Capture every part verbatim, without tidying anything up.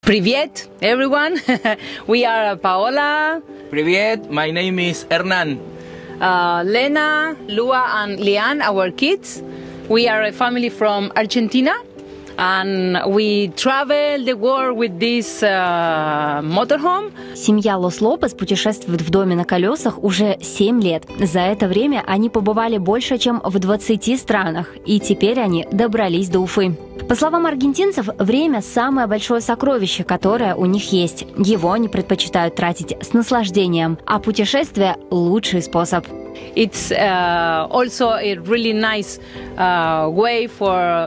Привет, everyone. We are Paola. Привет, my name is Hernan. Uh, Lena, Lua, and Lian, our kids. We are a family from Argentina, and we travel the world with this uh, motorhome. Семья Лос-Лопес путешествует в доме на колесах уже семь лет. За это время они побывали больше, чем в двадцати странах, и теперь они добрались до Уфы. По словам аргентинцев, время – самое большое сокровище, которое у них есть. Его они предпочитают тратить с наслаждением, а путешествие – лучший способ. It's uh, also a really nice uh, way for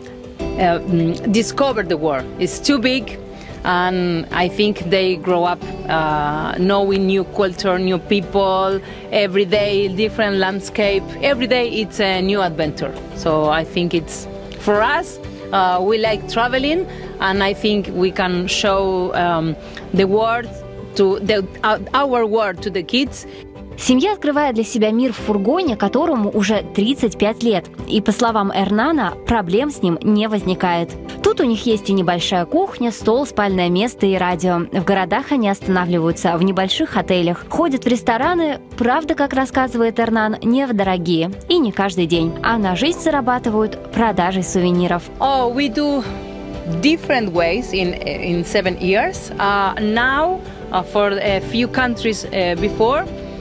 uh, discover the world. It's too big, and I think they grow up uh, knowing new culture, new people, every day different landscape. Every day it's a new adventure. So I think it's for us. Uh, we like traveling, and I think we can show um, the world to the, uh, our world to the kids. Семья открывает для себя мир в фургоне, которому уже тридцать пять лет. И, по словам Эрнана, проблем с ним не возникает. Тут у них есть и небольшая кухня, стол, спальное место и радио. В городах они останавливаются в небольших отелях. Ходят в рестораны, правда, как рассказывает Эрнан, не в дорогие. И не каждый день. А на жизнь зарабатывают продажей сувениров. Oh, we do different ways in, in seven years. Uh, now, uh, for a few countries uh, before,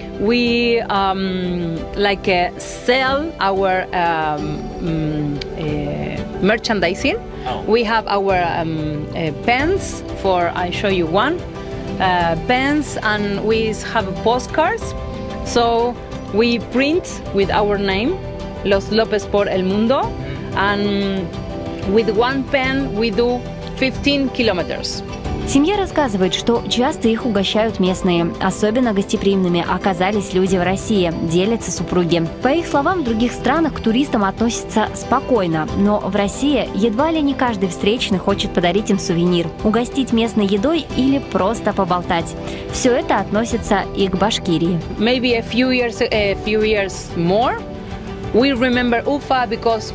we um, like uh, sell our um, um, uh, merchandising. Oh. We have our um, uh, pens for, I show you one, uh, pens, and we have postcards. So we print with our name, Los Lopez por el Mundo, and with one pen we do fifteen kilometers. Семья рассказывает, что часто их угощают местные. Особенно гостеприимными оказались люди в России, делятся супруги. По их словам, в других странах к туристам относятся спокойно, но в России едва ли не каждый встречный хочет подарить им сувенир, угостить местной едой или просто поболтать. Все это относится и к Башкирии. Maybe a few years, a few years more, we remember Ufa because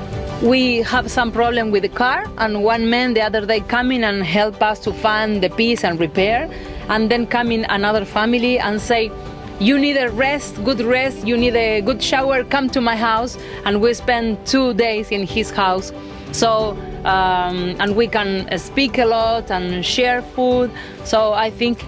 we have some problem with the car, and one man the other day come in and help us to find the piece and repair, and then come in another family and say, you need a rest, good rest, you need a good shower, come to my house, and we spend two days in his house. So, um, and we can speak a lot and share food. So I think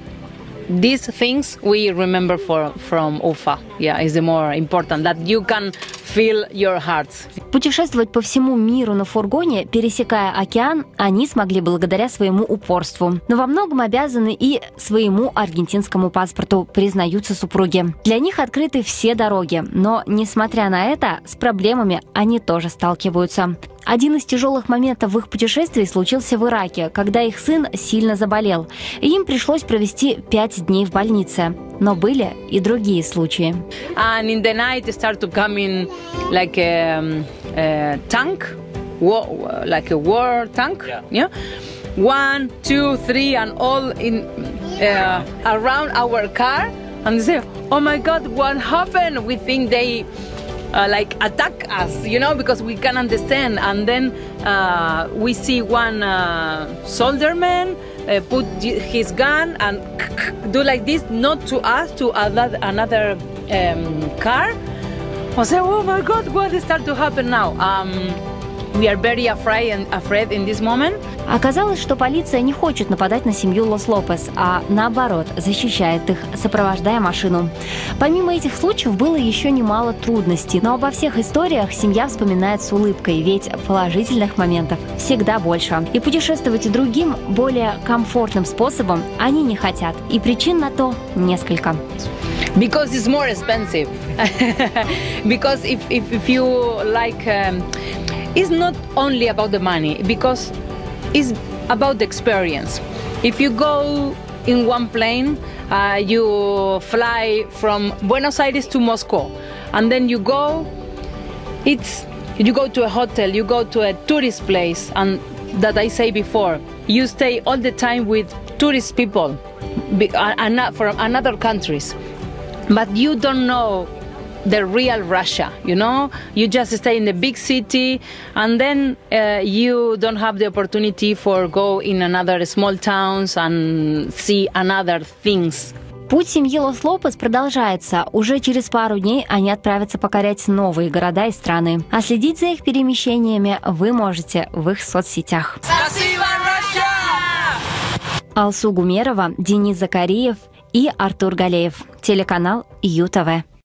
these things we remember for, from Ufa. Yeah, is the more important, that you can feel your hearts. Путешествовать по всему миру на фургоне, пересекая океан, они смогли благодаря своему упорству. Но во многом обязаны и своему аргентинскому паспорту, признаются супруги. Для них открыты все дороги, но, несмотря на это, с проблемами они тоже сталкиваются. Один из тяжелых моментов в их путешествии случился в Ираке, когда их сын сильно заболел. И им пришлось провести пять дней в больнице. Но были и другие случаи. And in the night they start to come in like a, a tank, war, like a war tank. Yeah. Yeah? One, two, three, and all in uh, around our car. And they say, "Oh my God, what happened?" We think they uh, like attack us, you know, because we can understand. And then uh, we see one uh, soldierman uh, put his gun and do like this, not to us, to another, another um, car. I say, oh my God, what is start to happen now? Um, we are very afraid and afraid in this moment. Оказалось, что полиция не хочет нападать на семью Лос-Лопес, а наоборот, защищает их, сопровождая машину. Помимо этих случаев было еще немало трудностей, но обо всех историях семья вспоминает с улыбкой, ведь положительных моментов всегда больше. И путешествовать другим, более комфортным способом они не хотят, и причин на то несколько. Because it's more expensive. Because if, if, if you like, um, it's not only about the money, because it's about the experience. If you go in one plane, uh, you fly from Buenos Aires to Moscow, and then you go, it's, you go to a hotel, you go to a tourist place, and that I say before, you stay all the time with tourist people from another countries. But you don't know the real Russia, you know? You just stay in the big city, and then uh, you don't have the opportunity for go in another small towns and see another things. Путь семьи Лос-Лопес продолжается. Уже через пару дней они отправятся покорять новые города и страны. А следить за их перемещениями вы можете в их соцсетях. Алсу Гумерова, Денис Закариев и Артур Галеев. Телеканал ю тэ вэ.